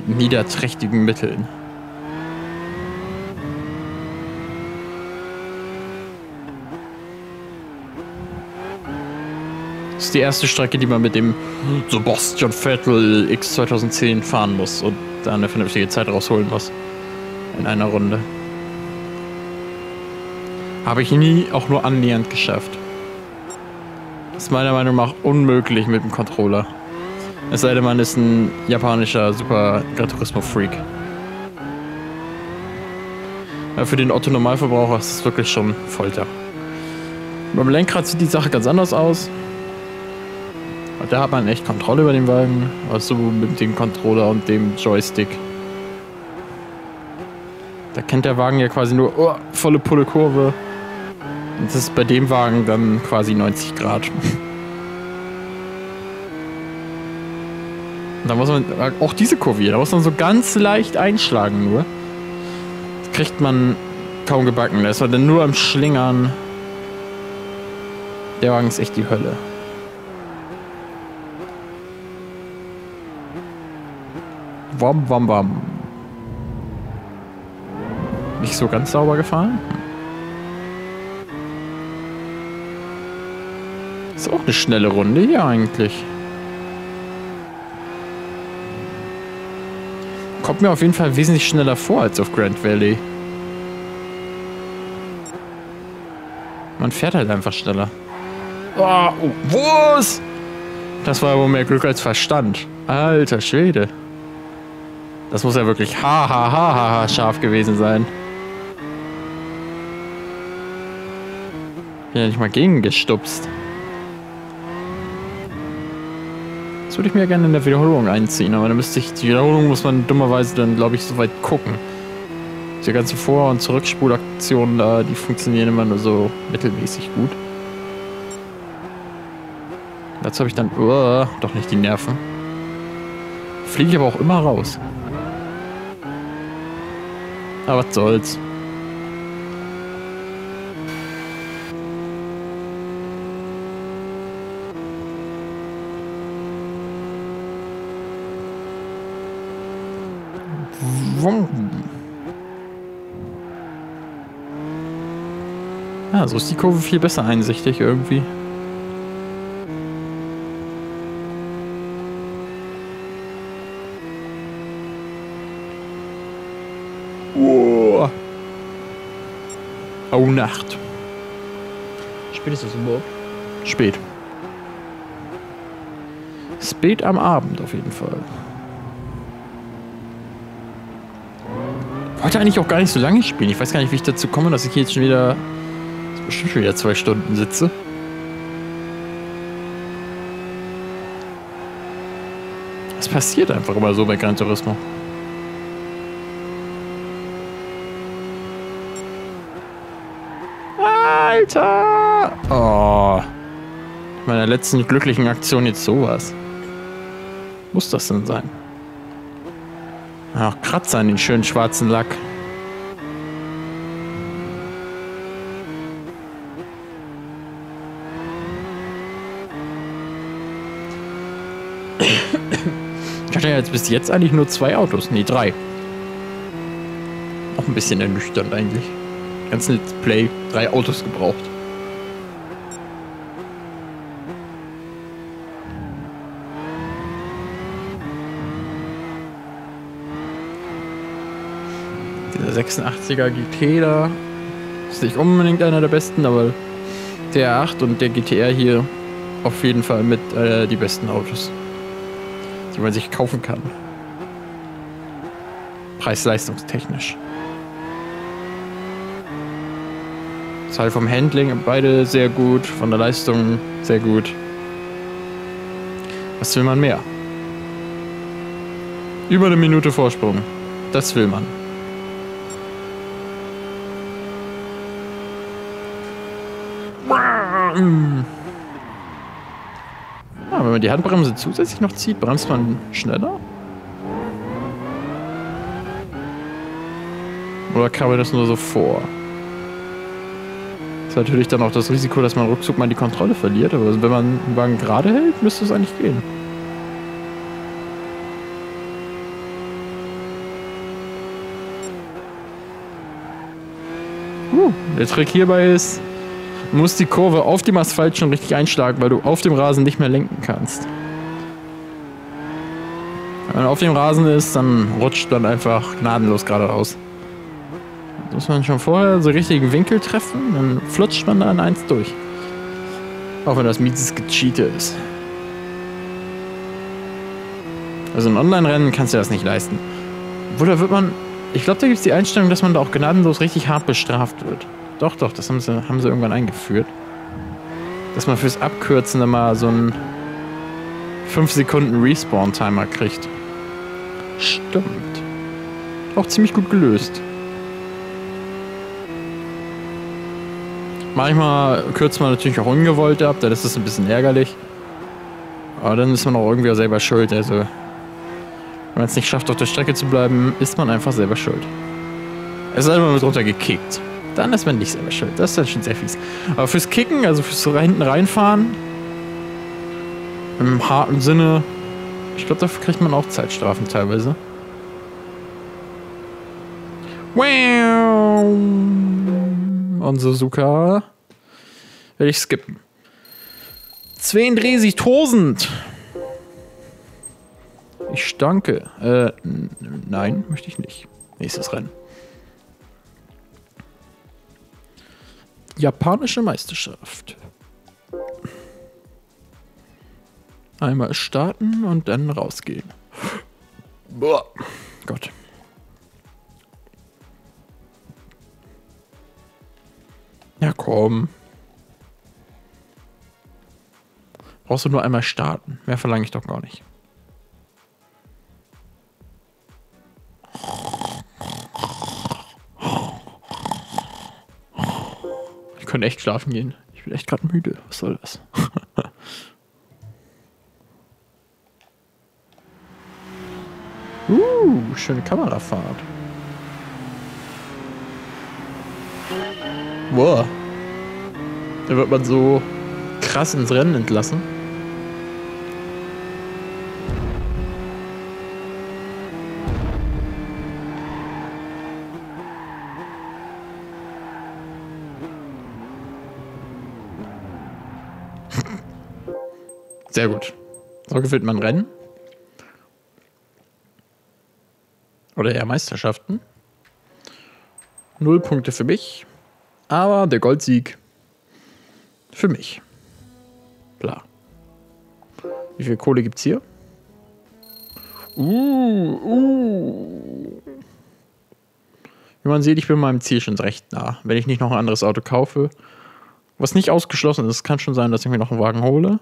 niederträchtigen Mitteln. Das ist die erste Strecke, die man mit dem Sebastian Vettel X 2010 fahren muss und da eine vernünftige Zeit rausholen muss. In einer Runde. Habe ich nie auch nur annähernd geschafft. Das ist meiner Meinung nach unmöglich mit dem Controller. Es sei denn, man ist ein japanischer Super Gran Turismo Freak. Ja, für den Otto Normalverbraucher ist es wirklich schon Folter. Beim Lenkrad sieht die Sache ganz anders aus. Da hat man echt Kontrolle über den Wagen. Also mit dem Controller und dem Joystick. Da kennt der Wagen ja quasi nur volle Pulle Kurve. Und das ist bei dem Wagen dann quasi 90 Grad. Und da muss man, auch diese Kurve hier, da muss man so ganz leicht einschlagen nur. Das kriegt man kaum gebacken. Da ist man dann nur am Schlingern. Der Wagen ist echt die Hölle. Wam, wam, wam. Nicht so ganz sauber gefahren. Ist auch eine schnelle Runde hier eigentlich. Kommt mir auf jeden Fall wesentlich schneller vor als auf Grand Valley. Man fährt halt einfach schneller. Oh, was? Das war wohl mehr Glück als Verstand. Alter Schwede. Das muss ja wirklich scharf gewesen sein. Bin ja nicht mal gegengestupst. Das würde ich mir gerne in der Wiederholung einziehen, aber dann müsste ich, die Wiederholung muss man dummerweise dann, glaube ich, so weit gucken. Die ganze Vor- und Zurückspulaktionen da, die funktionieren immer nur so mittelmäßig gut. Dazu habe ich dann, doch nicht die Nerven. Fliege ich aber auch immer raus. Aber was soll's. Ja, so ist die Kurve viel besser einsichtig irgendwie. Oh, oh Nacht. Spät ist es überhaupt? Spät. Spät am Abend auf jeden Fall. Wollte eigentlich auch gar nicht so lange spielen. Ich weiß gar nicht, wie ich dazu komme, dass ich hier jetzt schon wieder, bestimmt schon wieder 2 Stunden sitze. Es passiert einfach immer so bei Gran Turismo. Alter! Oh. In meiner letzten glücklichen Aktion jetzt sowas. Muss das denn sein? Ach, Kratzer an den schönen schwarzen Lack. Ich hatte ja jetzt bis jetzt eigentlich nur 2 Autos. Nee, 3. Auch ein bisschen ernüchternd eigentlich. Ganz Let's Play 3 Autos gebraucht. Dieser 86er GT da ist nicht unbedingt einer der besten, aber der R8 und der GTR hier auf jeden Fall mit die besten Autos, die man sich kaufen kann. Preis-leistungstechnisch. Das halt vom Handling beide sehr gut, von der Leistung sehr gut. Was will man mehr? Über eine Minute Vorsprung. Das will man. Ja, wenn man die Handbremse zusätzlich noch zieht, bremst man schneller? Oder kam mir das nur so vor? Das ist natürlich dann auch das Risiko, dass man ruckzuck mal die Kontrolle verliert, aber wenn man den Wagen gerade hält, müsste es eigentlich gehen. Der Trick hierbei ist, du musst die Kurve auf dem Asphalt schon richtig einschlagen, weil du auf dem Rasen nicht mehr lenken kannst. Wenn man auf dem Rasen ist, dann rutscht man einfach gnadenlos geradeaus. Da muss man schon vorher so richtigen Winkel treffen, dann flutscht man da an eins durch. Auch wenn das mieses Gecheate ist. Also in Online-Rennen kannst du das nicht leisten. Obwohl, da wird man... Ich glaube, da gibt es die Einstellung, dass man da auch gnadenlos richtig hart bestraft wird. Doch, das haben sie irgendwann eingeführt. Dass man fürs Abkürzen dann mal so einen 5 Sekunden Respawn-Timer kriegt. Stimmt. Auch ziemlich gut gelöst. Manchmal kürzt man natürlich auch ungewollt ab, dann ist das ein bisschen ärgerlich. Aber dann ist man auch irgendwie selber schuld. Also, wenn man es nicht schafft, auf der Strecke zu bleiben, ist man einfach selber schuld. Es sei denn, man wird runtergekickt. Dann ist man nicht selber schuld. Das ist dann schon sehr fies. Aber fürs Kicken, also fürs hinten reinfahren, im harten Sinne, ich glaube, dafür kriegt man auch Zeitstrafen teilweise. Wow! Und Suzuka werde ich skippen. 32.000! Ich danke. Nein, möchte ich nicht. Nächstes Rennen. Japanische Meisterschaft. Einmal starten und dann rausgehen. Boah. Gott. Ja, komm. Brauchst du nur einmal starten. Mehr verlange ich doch gar nicht. Ich könnte echt schlafen gehen. Ich bin echt gerade müde. Was soll das? Schöne Kamerafahrt. Boah. Da wird man so krass ins Rennen entlassen. Sehr gut. So gewinnt man Rennen. Oder eher Meisterschaften. 0 Punkte für mich. Aber der Goldsieg für mich. Klar. Wie viel Kohle gibt's hier? Wie man sieht, ich bin meinem Ziel schon recht nah. Wenn ich nicht noch ein anderes Auto kaufe. Was nicht ausgeschlossen ist, kann schon sein, dass ich mir noch einen Wagen hole.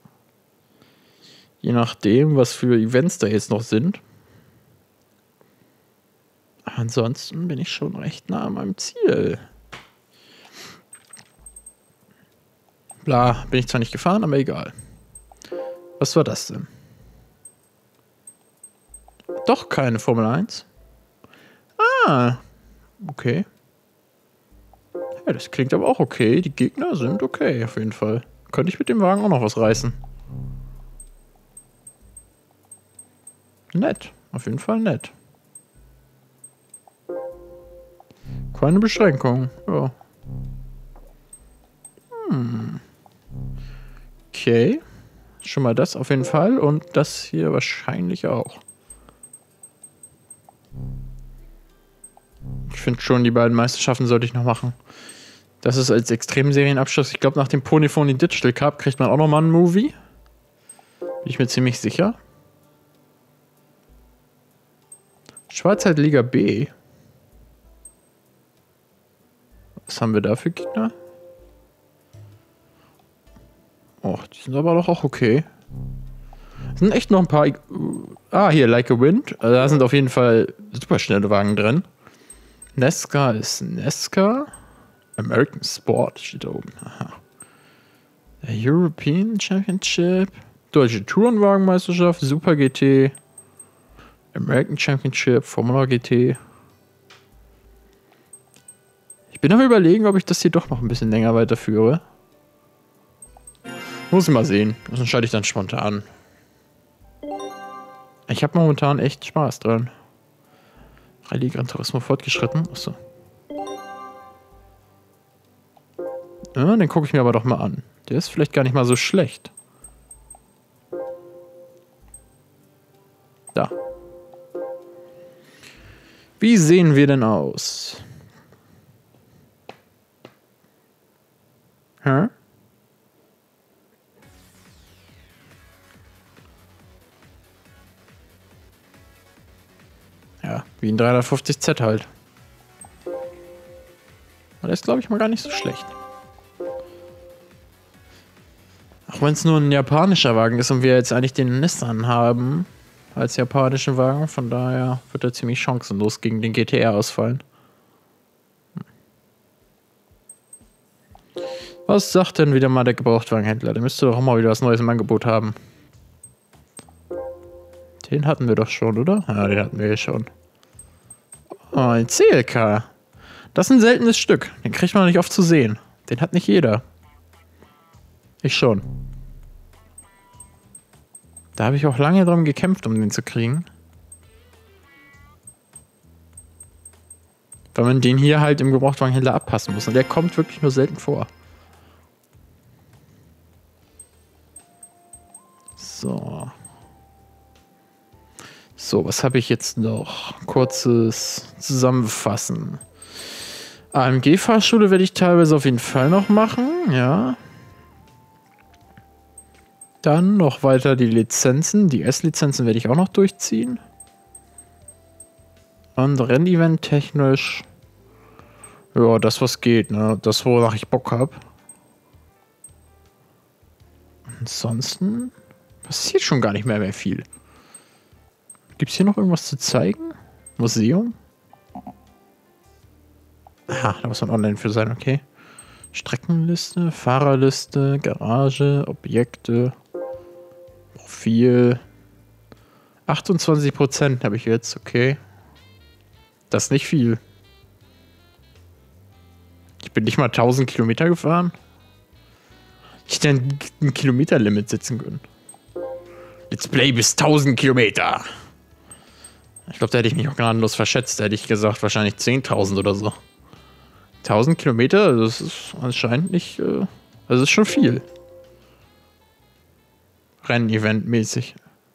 Je nachdem, was für Events da jetzt noch sind. Ansonsten bin ich schon recht nah an meinem Ziel. Bla, bin ich zwar nicht gefahren, aber egal. Was war das denn? Doch keine Formel 1? Ah, okay. Ja, das klingt aber auch okay. Die Gegner sind okay, auf jeden Fall. Könnte ich mit dem Wagen auch noch was reißen. Nett, auf jeden Fall nett. Keine Beschränkung, ja. Okay. Schon mal das auf jeden Fall und das hier wahrscheinlich auch. Ich finde schon, die beiden Meisterschaften sollte ich noch machen. Das ist als Extremserienabschluss. Ich glaube, nach dem Ponyphony Digital Cup kriegt man auch nochmal einen Movie. Bin ich mir ziemlich sicher. Schwarzheitliga B. Was haben wir da für Gegner? Oh, die sind aber doch auch okay. Es sind echt noch ein paar... hier, Like a Wind. Da sind auf jeden Fall super schnelle Wagen drin. Nesca ist Nesca. American Sport steht da oben. Aha. Der European Championship. Deutsche Tourenwagenmeisterschaft. Super GT. American Championship. Formula GT. Ich bin am Überlegen, ob ich das hier doch noch ein bisschen länger weiterführe. Muss ich mal sehen. Das entscheide ich dann spontan. Ich habe momentan echt Spaß dran. Rallye Gran Turismo fortgeschritten. Achso. Ja, den gucke ich mir aber doch mal an. Der ist vielleicht gar nicht mal so schlecht. Da. Wie sehen wir denn aus? Hä? Ja, wie ein 350Z halt. Der ist, glaube ich, mal gar nicht so schlecht. Auch wenn es nur ein japanischer Wagen ist und wir jetzt eigentlich den Nissan haben als japanischen Wagen, von daher wird er ziemlich chancenlos gegen den GTR ausfallen. Was sagt denn wieder mal der Gebrauchtwagenhändler? Der müsste doch auch mal wieder was Neues im Angebot haben. Den hatten wir doch schon, oder? Ja, den hatten wir ja schon. Oh, ein CLK. Das ist ein seltenes Stück. Den kriegt man nicht oft zu sehen. Den hat nicht jeder. Ich schon. Da habe ich auch lange drum gekämpft, um den zu kriegen. Weil man den hier halt im Gebrauchtwagenhändler abpassen muss. Und der kommt wirklich nur selten vor. So. So, was habe ich jetzt noch? Kurzes Zusammenfassen. AMG-Fahrschule werde ich teilweise auf jeden Fall noch machen, ja. Dann noch weiter die Lizenzen. Die S-Lizenzen werde ich auch noch durchziehen. Und Rennevent technisch. Ja, das was geht, ne? Das, wonach ich Bock habe. Ansonsten passiert schon gar nicht mehr viel. Gibt es hier noch irgendwas zu zeigen? Museum? Aha, da muss man online für sein, okay. Streckenliste, Fahrerliste, Garage, Objekte, Profil. 28% habe ich jetzt, okay. Das ist nicht viel. Ich bin nicht mal 1000 Kilometer gefahren. Ich hätte ein Kilometerlimit setzen können. Let's Play bis 1000 Kilometer. Ich glaube, da hätte ich mich auch gnadenlos verschätzt. Da hätte ich gesagt, wahrscheinlich 10.000 oder so. 1000 Kilometer, das ist anscheinend nicht... also das ist schon viel. Rennevent-mäßig.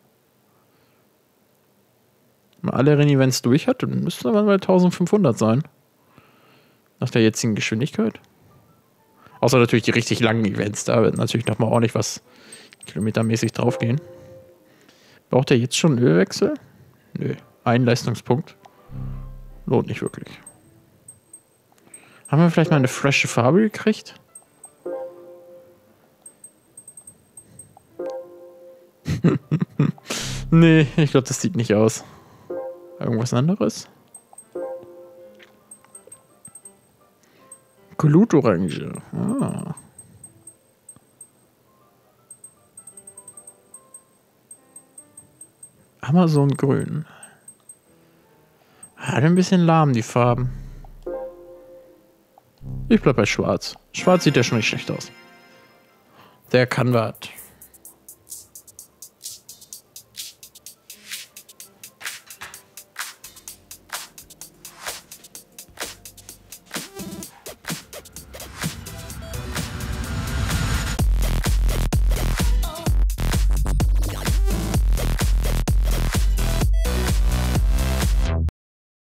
Wenn man alle Rennevents durch hat, dann müsste man bei 1500 sein. Nach der jetzigen Geschwindigkeit. Außer natürlich die richtig langen Events. Da wird natürlich nochmal ordentlich was kilometermäßig draufgehen. Braucht er jetzt schon einen Ölwechsel? Nö. Ein Leistungspunkt. Lohnt nicht wirklich. Haben wir vielleicht mal eine frische Farbe gekriegt? Nee, ich glaube, das sieht nicht aus. Irgendwas anderes? Glutorange. Ah. Amazon Grün. Hat ein bisschen lahm, die Farben. Ich bleib bei Schwarz. Schwarz sieht ja schon nicht schlecht aus. Der kann was.